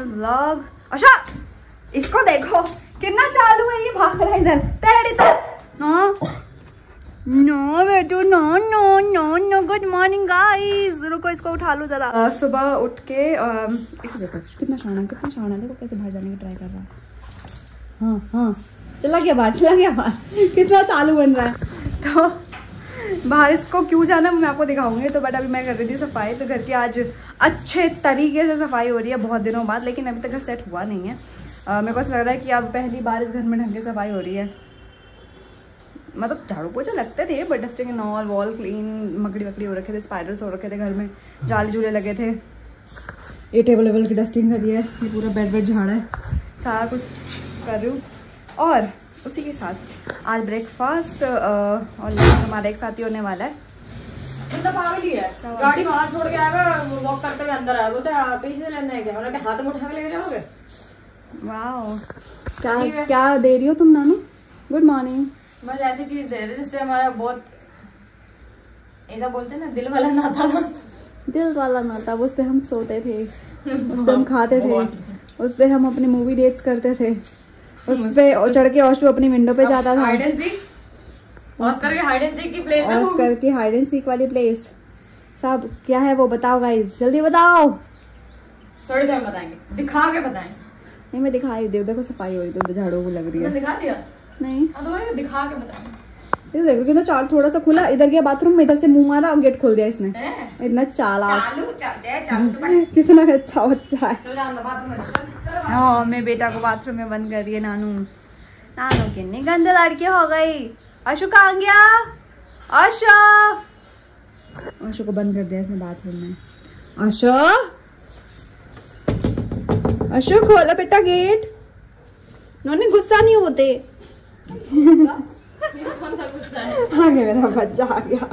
Vlog. अच्छा इसको देखो कितना चालू है, ये भाग रहा है इधर। तेरी तो नो बेटू, no no no no. Good morning guys. रुको इसको उठा लो जरा। सुबह उठ के देखो कितना शाना देखो कैसे बाहर जाने की ट्राई कर रहा है। हाँ हाँ चला गया बाहर कितना चालू बन रहा है। तो बाहर इसको क्यों जाना मैं आपको दिखाऊंगी। तो बट अभी मैं कर रही थी सफाई, तो घर की आज अच्छे तरीके से सफाई हो रही है बहुत दिनों बाद, लेकिन अभी तक घर सेट हुआ नहीं है। मेरे को ऐसा लग रहा है कि अब पहली बार इस घर में ढंग की सफाई हो रही है। मतलब झाड़ू पोछा लगते थे but dusting and all, wall clean, मकड़ी वकड़ी हो रखे थे, स्पाइडर्स हो रखे थे घर में, जाले जूले लगे थे। ये टेबल वेबल की डस्टिंग करी है, ये पूरा बेड वेड झाड़ा है, सारा कुछ कर रही हूँ। और उसी के साथ आज ब्रेकफास्ट और लंच हमारा एक साथ ही होने वाला है। पागल ही है, गाड़ी बाहर छोड़ के आएगा, वॉक करते हुए अंदर आया, बोलते पीछे लेने क्या, मतलब हाथ में उठा के लेके जाओगे। वाओ क्या दे रही हो तुम नानू? Good morning. बस ऐसी चीज दे रहे जिससे हमारा बहुत ऐसा बोलते ना दिल वाला नाता था। दिल वाला नाता, उस पे हम सोते थे, उस पे हम खाते थे, उस पे हम अपनी मूवी डेट्स करते थे, उस पे चढ़ के ऑशु अपनी विंडो पे जाता था। हाइड एंड सीक, ऑस्कर के हाइड एंड सीक की प्लेस है, ऑस्कर की हाइड एंड सीक वाली प्लेस। सब क्या है वो बताओ गाइस, जल्दी बताओ। थोड़ी देर बताएंगे, दिखा के बताएंगे। नहीं मैं दिखा ही देखो सफाई हो रही तो झाड़ू को लग रही है। दिखा दिया नहीं तो दिखा के बताएंगे। देखो कितना चाल, थोड़ा सा खुला, इधर गया बाथरूम में, इधर से मुंह मारा और गेट खोल दिया इसने। इतना चालाक, कितना अच्छा बच्चा है। हाँ मैं बेटा को बाथरूम में बंद कर रही है नानू। नानू कितनी गंदे लड़की हो गई। आशु कहाँ गया? आशु को बंद कर दिया इसने बाथरूम में। आशु खोला बेटा गेट। नोने गुस्सा नहीं होते। आ गया मेरा बच्चा, आ गया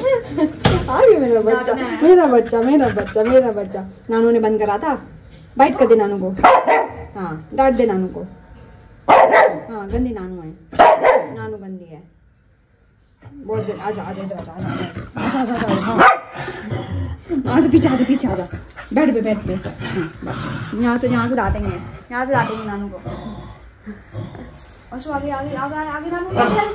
मेरा बच्चा। नानू ने बंद करा था, बाइट कर दे नानू को। हाँ डांट दे नानू को। हाँ गंदी नानू है, नानू गंदी है बहुत। आजा आजा इधर आजा पीछे आजा बेड पे। यहाँ से डांटेंगे, नानू को। आगे नानू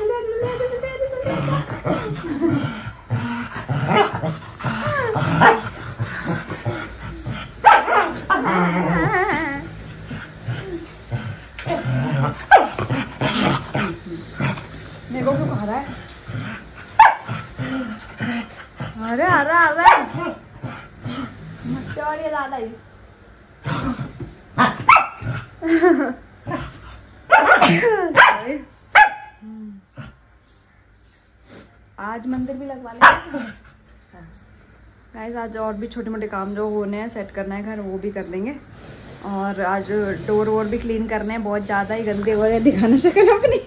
मेरे को क्यों खा रहा है? अरे मस्ती वाली है दादा ही। आज मंदिर भी लगवा लेंगे गाइस। आज और भी छोटे मोटे काम जो होने हैं, सेट करना है घर, वो भी कर देंगे। और आज डोर वोर भी क्लीन करने हैं, बहुत ज़्यादा ही गंदे हो रहे हैं। दिखाना शक्ल अपनी।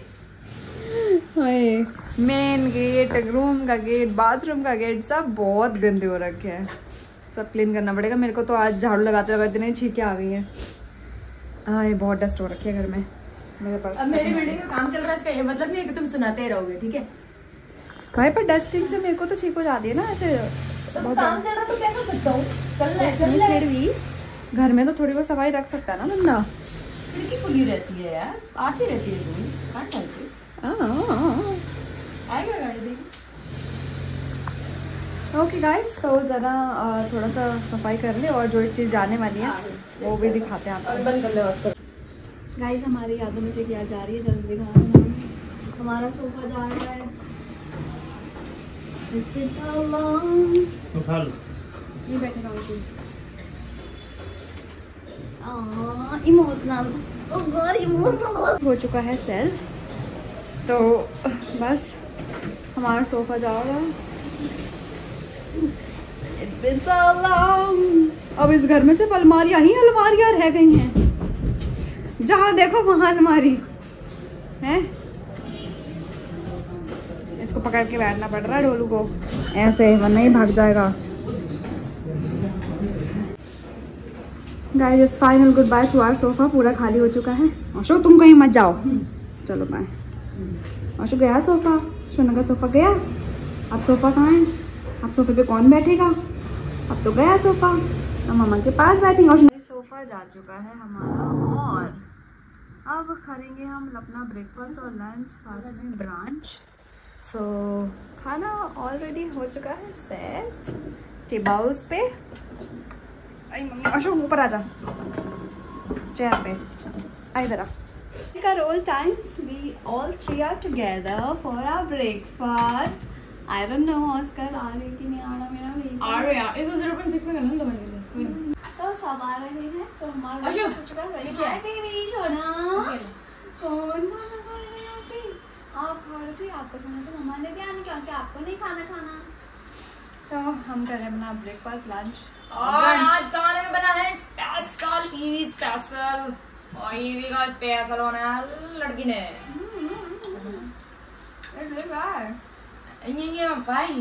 मेन गेट, रूम का गेट, बाथरूम का गेट, सब बहुत गंदे हो रखे हैं, सब क्लीन करना पड़ेगा मेरे को। तो आज झाड़ू लगाते लगाते इतनी छींकें आ गई हैं। हाँ ये बहुत डस्ट हो रखी है घर में मेरे पास। अब मेरी बिल्डिंग का काम चल रहा है, इसका ये मतलब नहीं है कि तुम सुनाते रहोगे, ठीक है भाई। पर डस्टिंग से मेरे को तो छींक हो जाती है ना ऐसे। तो काम चल रहा तो क्या कर सकता हूँ, फिर भी घर में तो थोड़ी बहुत सफाई रख सकता है ना बंदा। खिड़की खुली रहती है यार, आती रहती है। आएगा गाड़ी देखिए। ओके गाइस, तो ज़रा थोड़ा सा सफाई कर ले और जो एक चीज़ जाने वाली है वो भी दिखाते हैं आपको। बंद कर ले उसको। गाइस हमारी यादों में से क्या जा रही है, जल्दी दिखा रहे हैं। हमारा सोफा जा रहा है। नहीं बैठेगा इमोशनल हो चुका है सेल, तो बस हमारा सोफा जा रहा है। अब इस घर में सिर्फ अलमारियां रह गई हैं, जहां देखो वहां अलमारी है। इसको पकड़ के बैठना पड़ रहा है ढोलू को ऐसे, वरना ही भाग जाएगा। Guys it's final goodbye to our sofa. पूरा खाली हो चुका है। आशु तुम कहीं मत जाओ, चलो बाय। आशु गया सोफा, सोना का सोफा गया। अब सोफा कहाँ है? अब सोफे पे कौन बैठेगा? अब तो गया सोफा, अब मामा के पास बैठेंगे। और सोफा जा चुका है हमारा और अब करेंगे हम अपना ब्रेकफास्ट और लंच, साथ में ब्रांच। सो खाना ऑलरेडी हो चुका है सेट टेबल्स पे। अरे मम्मी अशोक ऊपर आ जा, चेयर पे आ इधर आ। का role times we all 3 are together for our breakfast. I don't know Oscar आ रहे कि नहीं आ रहा मेरा भी आ रहे यार, इसको 0.6 में करना दो तो सब आ रहे हैं। सो हमारा अशोक, हो चुका है। ये क्या है? बेबी सोना कौन खाना खा रहे हैं यहाँ पे? आप खा रहे थे, आपको खाना तो हमारे ध्यान क्योंकि आपको नहीं खाना। तो हम कर रहे हैं अपना ब्रेकफास्ट लंच और आज खाने में बना है स्पेशल ईवी स्पेशल, और ईवी का स्पेशल बनाया लड़की ने। ये भाई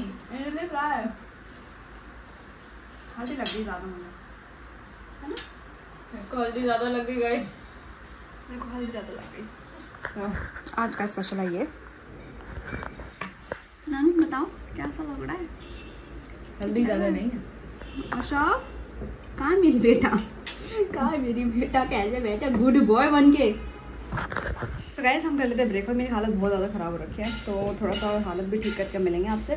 हल्दी लग गई ज़्यादा मुझे, है ना? मेरे को हल्दी ज्यादा लग गई गाइस, मेरे को हल्दी ज़्यादा लग गई। तो आज का स्पेशल है ये। नानी बताओ कैसा लग रहा है? हल्दी ज्यादा नहीं है। अशोक कहाँ मेरी बेटा, कहाँ मेरी बेटा, कैसे बेटा गुड बॉय बन के। तो गाइस हम कर लेते हैं ब्रेकफास्ट। मेरी हालत बहुत ज़्यादा ख़राब हो रखी है, तो थोड़ा सा हालत भी ठीक करके मिलेंगे आपसे।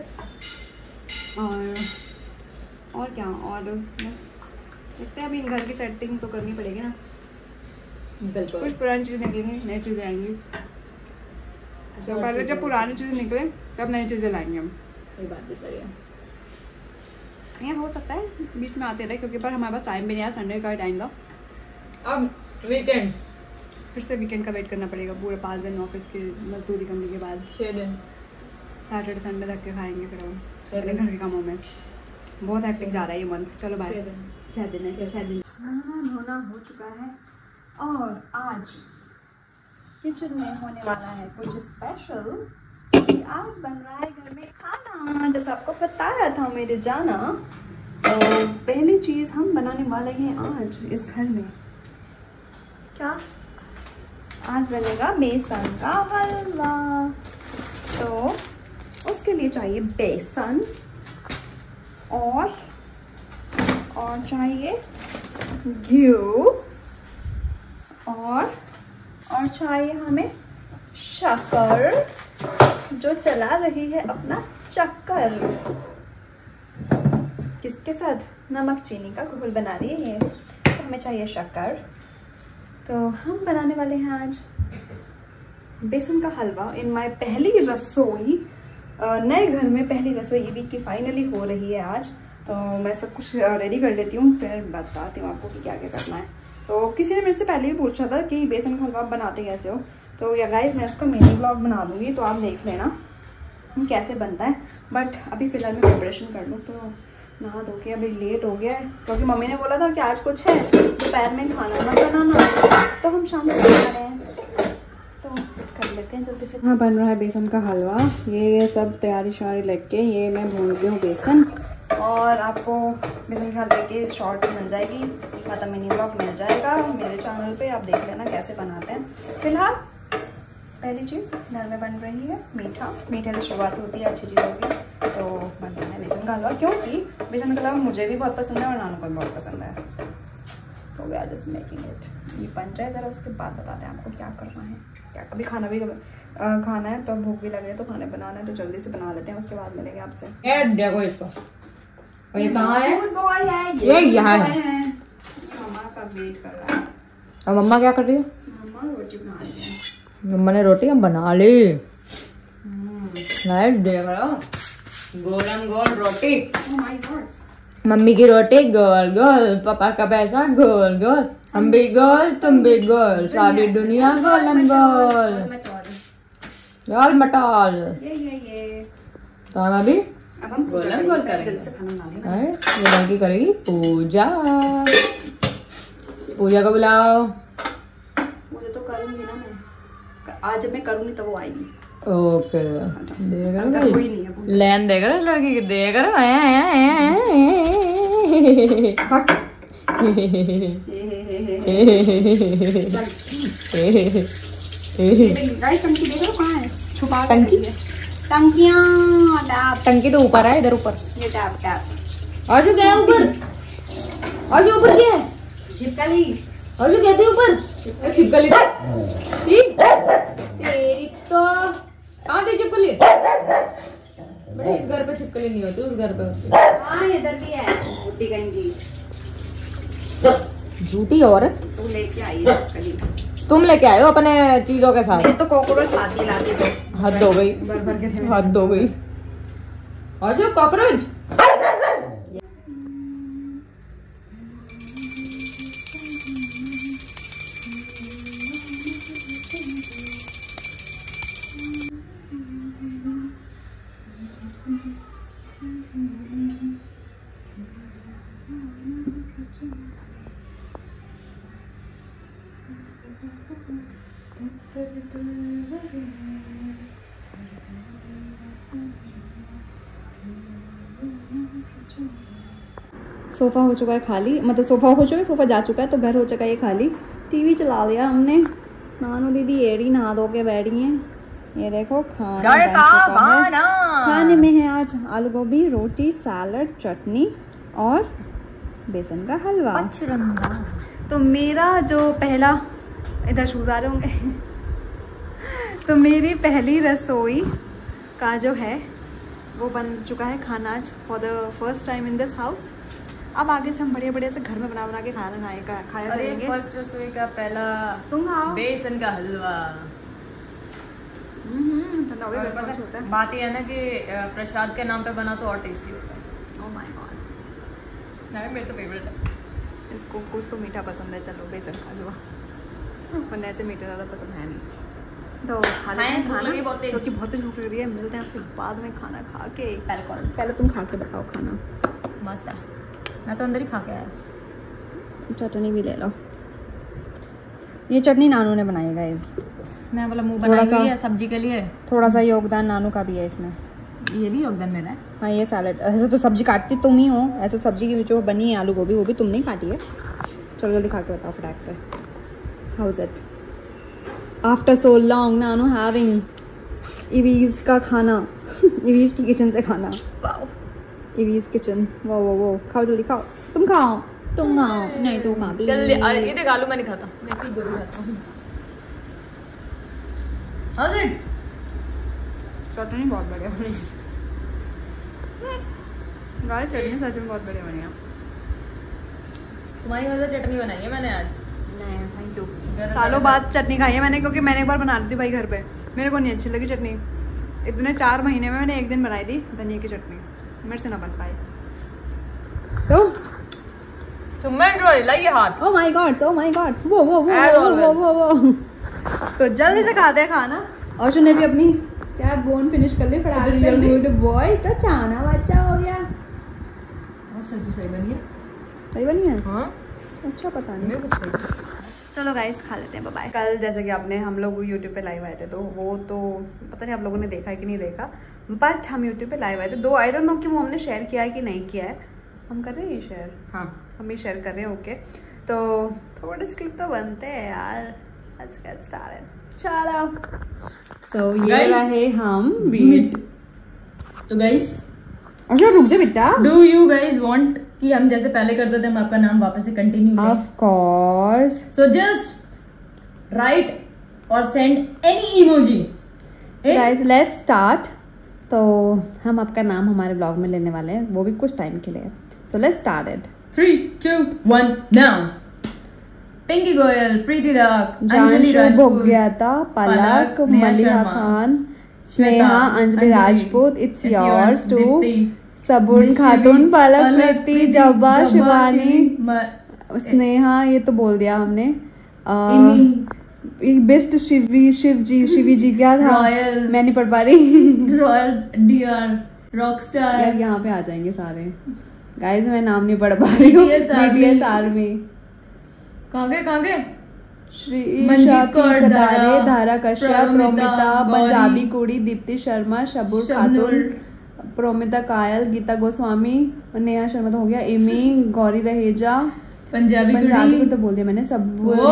और क्या, और बस देखते हैं। अभी इन घर की सेटिंग तो करनी पड़ेगी ना, बिल्कुल। कुछ पुरानी चीज़ें निकलेंगी, नई चीज़ें आएंगी। तो पहले जब पुरानी चीज़ें निकले तब नई चीज़ें लाएंगे हम। ये बात भी सही है। ये हो सकता है बीच में आते रहे, क्योंकि पर हमारे पास टाइम भी नहीं है, संडे का टाइम था। अब वीकेंड, फिर से वीकेंड का वेट करना पड़ेगा पूरे 5 दिन ऑफिस की मजदूरी करने के बाद। 6 दिन, सैटरडे संडे तक के खाएंगे फिर हम 6 अपने दिन। घर के कामों में। बहुत हैक्टिक जा रहा है ये मंथ। चलो बाय। 6 दिन। 6 दिन खाना धोना हो चुका है और आज किचन में होने वाला है कुछ स्पेशल। आज बन रहा है घर में खाना, जैसे आपको बताया था मेरे जाना। तो पहली चीज़ हम बनाने वाले हैं आज इस घर में, क्या आज बनेगा बेसन का हलवा। तो उसके लिए चाहिए बेसन और चाहिए घी और चाहिए हमें शक्कर, जो चला रही है अपना चक्कर। किसके साथ? नमक चीनी का घोल बना रही है ये, तो हमें चाहिए शक्कर। तो हम बनाने वाले हैं आज बेसन का हलवा इन माय पहली रसोई, नए घर में पहली रसोई वीक की फाइनली हो रही है आज। तो मैं सब कुछ रेडी कर लेती हूँ, फिर बताती हूँ आपको कि क्या क्या करना है। तो किसी ने मेरे से पहले भी पूछा था कि बेसन का हलवा बनाते कैसे हो, तो या गाइस मैं उसका मिनी ब्लॉग बना दूँगी, तो आप देख लेना कैसे बनता है। बट अभी फ़िलहाल मैं प्रिपरेशन कर लूँ। तो नहा धो के अभी लेट हो गया है, क्योंकि मम्मी ने बोला था कि आज कुछ है दोपहर में खाना ना बनाना, तो हम शाम को बना रहे हैं। तो कर लेते हैं जल्दी से। हाँ, बन रहा है बेसन का हलवा। ये सब तैयारी शारी लग के ये मैं भून रही हूँ बेसन, और आपको बेसन के हलवे की शॉर्ट मिल जाएगी, मतलब मिनी ब्लॉग मिल जाएगा मेरे चैनल पे, आप देख लेना कैसे बनाते हैं। फिलहाल पहली चीज़ घर में बन रही है मीठे से शुरुआत होती है अच्छी चीज़ों की। तो बन रहा है बेसन का हलवा, क्योंकि बेसन का हलवा मुझे भी बहुत पसंद है और नानू को भी बहुत पसंद है। तो we are just making it. ये बन जाए ज़रा, उसके बाद बताते हैं आपको क्या करना है। क्या अभी खाना भी खाना है, तो भूख भी लग रही है, तो खाना बनाना है, तो जल्दी से बना लेते हैं, उसके बाद मिलेंगे आपसे। देखो इसको, और ये कहाँ है? ये यहाँ है। ये मम्मा का वेट कर रहा है। और मम्मा क्या कर रही है? मम्मा रोटी बना रही है। मम्मा ने रोटी हम बना ली। नाइस, देख रहा हो, गोल गोल रोटी। Oh my God. मम्मी की रोटी गोल गोल, पापा का पैसा गोल गोल, हम भी गोल तुम भी गोल, सारी दुनिया गोलम गोल गोल मटोल। ये तो हम अभी अब हम गोलम गोल करेंगे। जल्दी से खाना बना लेंगे। ये लड़की करेगी पूजा। पूजा को बुलाओ। मुझे तो करूंगी ना मैं, आज जब मैं करूंगी तब वो आएगी। ओके, देख रहे हो कोई नहीं है। लैन देख रहे हो लड़की की, देख रहे हो। गाइस टंकी देखो कहाँ है, छुपा टंकी? टंकियाँ टंकी तो ऊपर है, इधर ऊपर। ये टैप आज क्या है ऊपर? आज ऊपर क्या है? छिपकली और जो कहती ऊपर छिपकली तेरी तो कहाँ थी छिपकली? बड़े इस घर पे छिपकली नहीं होती, उस घर पे होती। हाँ इधर भी है झूठी कहीं की। झूठी औरत तू लेके आई है छिपकली। तुम लेके आए हो अपने चीजों के साथ। ये तो कॉकरोच लाती लाती तो हद हो गई, भर भर के थे। हद हो गई। और जो कॉकरोच सोफा हो चुका है खाली, मतलब सोफा हो चुका है, सोफा जा चुका है तो घर हो चुका है ये खाली। टीवी चला लिया हमने। नानू दीदी एड़ी नहा धो के बैठी हैं। ये देखो खाना बन चुका है। खाने में है आज आलू गोभी, रोटी, सैलड, चटनी और बेसन का हलवा। तो मेरा जो पहला, इधर शूज आ रहे होंगे तो मेरी पहली रसोई का जो है वो बन चुका है खाना आज for the first time in this house. अब आगे से हम बढ़िया बढ़िया से घर में बना के खाया करेंगे। फर्स्ट रसोई का पहला तुम खाओ। बेसन का हलवा। ठंडा हो गया। बात यह है ना कि प्रसाद के नाम पे बना तो और टेस्टी होता है। ओह माय गॉड, मेरे तो फेवरेट है। इसको कुछ तो मीठा पसंद है। चलो बेसन का हलवा, वरना ऐसे मीठा ज़्यादा पसंद है नहीं। तो खा लेते हैं खाना क्योंकि बहुत तेज भूख लग रही है। मिलते हैं आपसे बाद में खाना खा के। पहले तुम खा के बताओ खाना। मस्त है, मैं तो अंदर ही खा के आया। चटनी भी ले लो। ये चटनी नानू ने बनाई है गाइस। मैं बोला मुंह बनाई हुई है सब्जी के लिए। थोड़ा सा योगदान नानू का भी है इसमें। ये भी योगदान मेरा है। हाँ ये सैलड, ऐसे तो सब्जी काटती तुम ही हो। ऐसे सब्जी की जो बनी है आलू गोभी वो भी तुमने ही काटी है। चलो जल्दी खा के बताओ फटाक से। How is it after so long नानू हैविंग इवीज का खाना इवीज की किचन से खाना। Ivy's kitchen. वो खाओ जल्दी खाओ। तुम खाओ नहीं तुम खा प्लीज। चल ये देख आलू मैं नहीं खाता, मैं सिर्फ गोभी खाता हूँ। How is it? चटनी बहुत बढ़िया बनी गाइस। चटनी सच में बहुत बढ़िया बनी है। तुम्हारी वजह से चटनी बनाई है मैंने आज। नहीं थैंक यू। सालों बाद चटनी खाई है मैंने, क्योंकि मैंने एक बार बना ली थी भाई घर पे। मेरे को नहीं अच्छी लगी चटनी। इतने 4 महीने में मैंने एक दिन बनाई थी धनिया की चटनी, मेरे से ना बन पाई। तो हाथ। ओह माय गॉड वो तो जल्दी से खाते हैं खाना। और उसने भी अपनी क्या बोन फिनिश कर ली फटाफट से। Good boy. तो चाना बच्चा हो गया। सही बनी है। सही बनी है। हाँ अच्छा पता नहीं। चलो गाइस खा लेते हैं, बाय। कल जैसे कि आपने हम लोग यूट्यूब पे लाइव आए थे तो वो तो पता नहीं आप लोगों ने देखा है कि नहीं देखा, बट हम यूट्यूब पे लाइव आए थे। 2 आई डोंट नो कि वो हमने शेयर किया है कि नहीं किया है। हम कर रहे हैं ये शेयर। हाँ हम भी शेयर कर रहे हैं। ओके तो थोड़े से क्लिप तो बनते हैं यार। Let's get started. चलो तो ये रहे हम मीट। तो गाइस अच्छा रुक जा बेटा। डू यू गाइस वांट कि हम जैसे पहले करते थे हम आपका नाम वापस से कंटिन्यू करें? Of course. So just write और send any emoji. Guys let's start. तो हम आपका नाम हमारे ब्लॉग में लेने वाले हैं, वो भी कुछ टाइम के लिए। So let's start it. 3 2 1 now. Pinky Goyal, Preeti Dutt, Anjali Rajput, Bhogyata, Palak, Maliha Khan, Sneha, Anjali Rajput, it's yours too, Sabun Khatoon, Palak, प्रीति, जब्बा, शिवानी, स्नेहा, ये तो बोल दिया हमने। बेस्ट शिवी जी क्या था? रॉयल, मैं नहीं पढ़ पा रही। Royal DR, rockstar. यार यहाँ पे आ जाएंगे सारे। गाइस मैं नाम नहीं पढ़ पा रही हूँ। BTS army. कहाँ गए? श्री कदारे, धारा कश्यप, प्रोमिता, पंजाबी कुड़ी, दीप्ति शर्मा, शबूर खातून, प्रोमिता कायल, गीता गोस्वामी, नेहा शर्मा तो हो गया, एमी, गौरी रहेजा, पंजाबी को तो बोल दिया मैंने। सब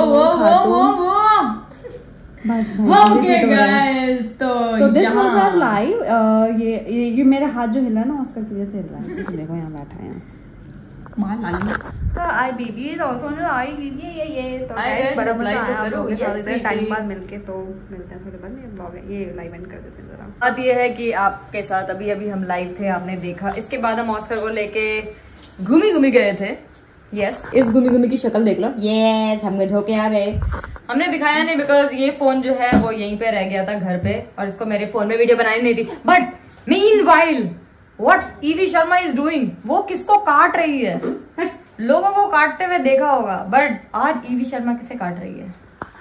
दिस वाज आवर लाइव। ये मेरा हाथ जो हिल रहा है ना ऑस्कर की वजह से हिल रहा है। देखो यहाँ बैठा है। So I baby is also on I baby ये तो गाइस बड़ा मजा आया आप लोगों के साथ इतने टाइम बाद मिलके। तो मिलते हैं थोड़ी बाद में ब्लॉग है ये लाइव एंड कर देते हैं जरा। बात ये है कि आपके साथ अभी हम लाइव थे, आपने देखा। इसके बाद हम ऑस्कर को लेके घूमी गए थे। यस, इस घूमी की शक्ल देख लो। यस, हम धोके आ गए। हमने दिखाया नहीं बिकॉज ये फोन जो है वो यहीं पे रह गया था घर पे और इसको मेरे फोन में वीडियो बनानी नहीं थी। But meanwhile what Ivy Sharma is doing, वो किसको काट रही है? लोगों को काटते हुए देखा होगा बट आज ईवी शर्मा किसे काट रही है?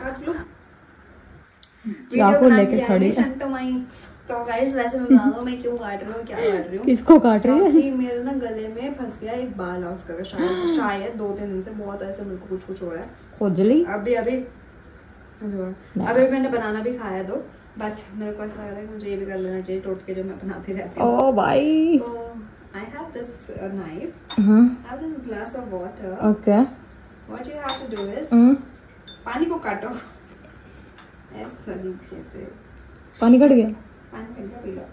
चाकू लेके खड़ी है। तो गाइस वैसे मैं बता दूं मैं क्यों काट रही हूँ, क्या काट रही हूँ, किसको काट रही है? मेरे ना गले में फंस गया एक बाल ऑस्कर का। शायद 2-3 दिन से बहुत ऐसे मेरे को कुछ हो रहा है खुजली। अभी मैंने बनाना भी खाया दो बट मेरे को ऐसा लग रहा है मुझे ये भी कर लेना चाहिए टोटके जो मैं बनाती रहती हूँ। ओह भाई, तो I have this knife. I have this glass of water. Okay. What you have to do is पानी को काटो इस तरीके से। पानी कट गया? पानी कट गया।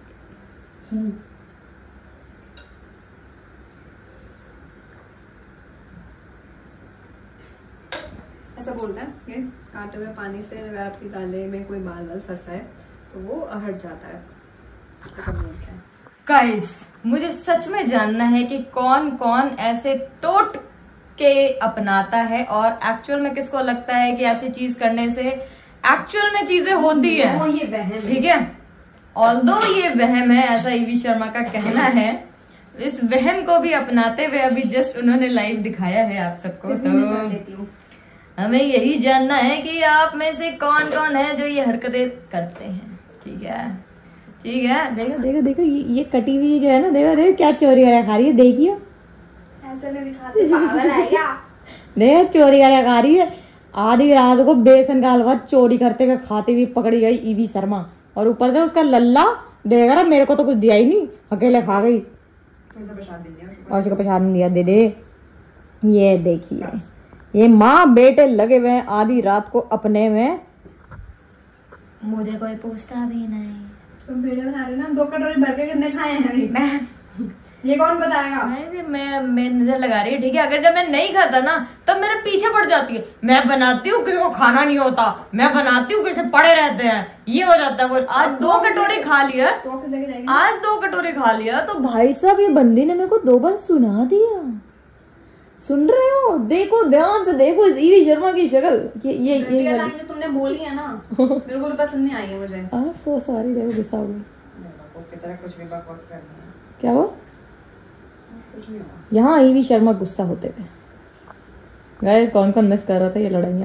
ऐसा बोलते हैं कि काटे हुए पानी से अगर आपके गाले में कोई बाल फंसा है तो वो हट जाता है, ऐसा बोलते हैं। गाइस मुझे सच में जानना है कि कौन कौन ऐसे टोट के अपनाता है और एक्चुअल में किसको लगता है कि ऐसी चीज करने से एक्चुअल में चीजें होती है। वो ये वहम है, ठीक है। ऑल्दो ये वहम है, ऐसा ईवी शर्मा का कहना है। इस वहम को भी अपनाते हुए अभी जस्ट उन्होंने लाइव दिखाया है आप सबको। तो हमें यही जानना है कि आप में से कौन कौन है जो ये हरकतें करते हैं। ठीक है ठीक है। देखो ये कटी हुई जो है ना, देखो क्या चोरी वाला खा रही है। देखियो ऐसे नहीं दिखाते, पागल है क्या? देख चोरी वाला खा रही है। आधी रात को बेसन का हलवा चोरी करते हुए खाती हुई पकड़ी गई ईवी शर्मा और ऊपर से उसका लल्ला देख रहा मेरे को तो कुछ दिया ही नहीं, अकेले खा गई और उसको प्रसाद नहीं दिया। दे ये देखिए ये माँ बेटे लगे हुए हैं आधी रात को अपने में। मुझे कोई पूछता भी नहीं। तुम वीडियो बना रही हो ना, 2 कटोरी भर के कितने खाए हैं अभी? ये कौन बताएगा? मैं नजर लगा रही है, ठीक है। अगर जब मैं नहीं खाता ना तब मेरे पीछे पड़ जाती है। मैं बनाती हूँ किसी को खाना नहीं होता, मैं बनाती हूँ किसी पड़े रहते हैं, ये हो जाता है। वो आज 2 कटोरी खा लिया, आज 2 कटोरी खा लिया तो भाई साहब ये बंदी ने मेरे को 2 बार सुना दिया। सुन रहे हो? देखो ध्यान से देखो इस ईवी शर्मा की शक्ल। ये लाइन जो तुमने बोली है ना मेरे को तो पसंद नहीं आई है मुझे। सो सॉरी, देखो गुस्सा हो गया। कुछ भी क्या हुआ? कुछ नहीं हुआ। यहाँ ईवी शर्मा गुस्सा होते थे। गाइस कौन कौन मिस कर रहा था ये लड़ाइयाँ?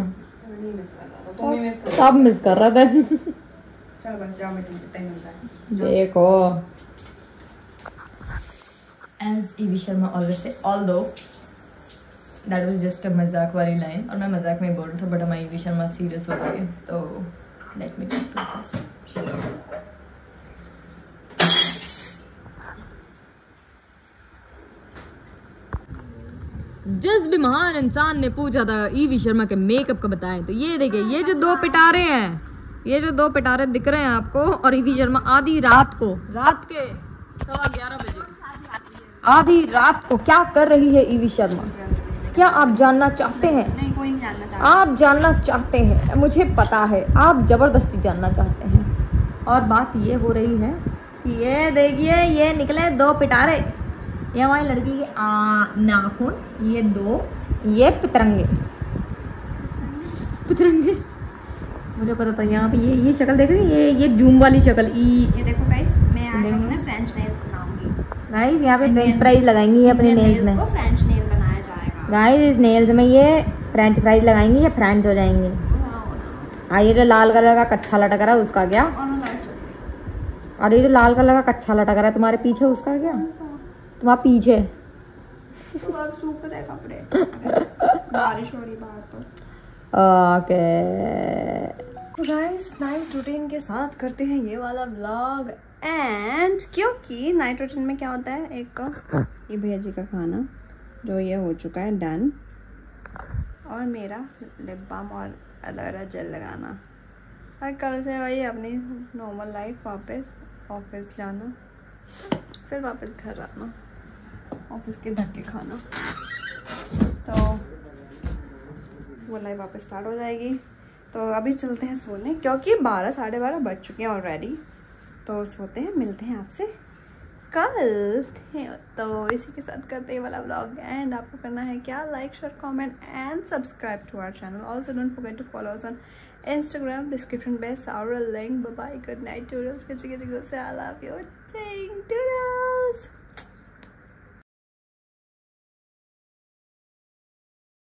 सब मिस कर रहा था। चलो बस जाओ, देखो as Ivy Sharma always says, although that was just a मजाक वाली लाइन और मैं मजाक में बोल रहा था बट हमारी ईवी शर्मा सीरियस हो गई है। तो let me talk to first. जिस भी महान इंसान ने पूछा था ईवी शर्मा के मेकअप का बताएं तो ये देखिए ये जो 2 पिटारे हैं, ये जो 2 पिटारे दिख रहे हैं आपको, और ईवी शर्मा आधी रात को, रात के 11:15 बजे आधी रात को क्या कर रही है ईवी शर्मा? क्या आप जानना चाहते हैं? नहीं, कोई नहीं जानना चाहता। आप जानना चाहते हैं, मुझे पता है आप जबरदस्ती जानना चाहते हैं। और बात ये हो रही है कि ये देखिए ये निकले 2 पिटारे, ये हमारी लड़की के नाखून, ये 2 ये पितरंगे मुझे पता था। यहाँ पे ये शक्ल देख रही है, ये जूम वाली शक्ल। ये देखो गाइस, मैं आज अपने फ्रेंच नेल्स बनाऊंगी। गाइस यहाँ पे फ्रेंच फ्राइज लगाएंगी अपने नेल्स में। फ्रेंच नेल बनाया जाएगा गाइस। इस नेल्स में ये फ्रेंच फ्राइज लगाएंगी, ये फ्रेंच हो जाएंगे। हाँ ये जो लाल कलर का कच्चा लटक रहा है उसका क्या? और ये जो लाल कलर का कच्चा लटक रहा है तुम्हारे पीछे उसका क्या? तुम्हारे पीछे सूख रहे कपड़े, बारिश हो रही बाहर तो। ओके गाइस नाइट रूटीन के साथ करते हैं ये वाला व्लॉग। एंड क्योंकि नाइट रूटीन में क्या होता है, एक ये भैया जी का खाना जो ये हो चुका है डन, और मेरा लिप बाम और एलोवेरा जेल लगाना, और कल से वही अपनी नॉर्मल लाइफ, वापस ऑफिस जाना, फिर वापस घर आना। ऑफिस के धक्के खाना। तो वो लाइव वापस स्टार्ट हो जाएगी। तो अभी चलते हैं सोने, क्योंकि 12 साढ़े 12 बज चुके हैं ऑलरेडी। तो सोते हैं, मिलते हैं आपसे कल। तो इसी के साथ करते हैं वाला व्लॉग एंड। आपको करना है क्या, like share comment and subscribe to our channel. Also don't forget to follow us on Instagram, description में सारा लिंक। Bye bye, good night, toodles, किसी से आई लव यू,